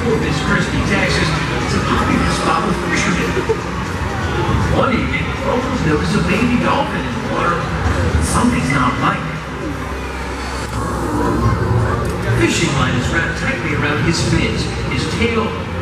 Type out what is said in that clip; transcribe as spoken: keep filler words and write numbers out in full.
Corpus Christi, Texas, is a popular spot with fishermen. One evening, locals notice a baby dolphin in the water. Something's not right. Fishing line is wrapped tightly around his fins. His tail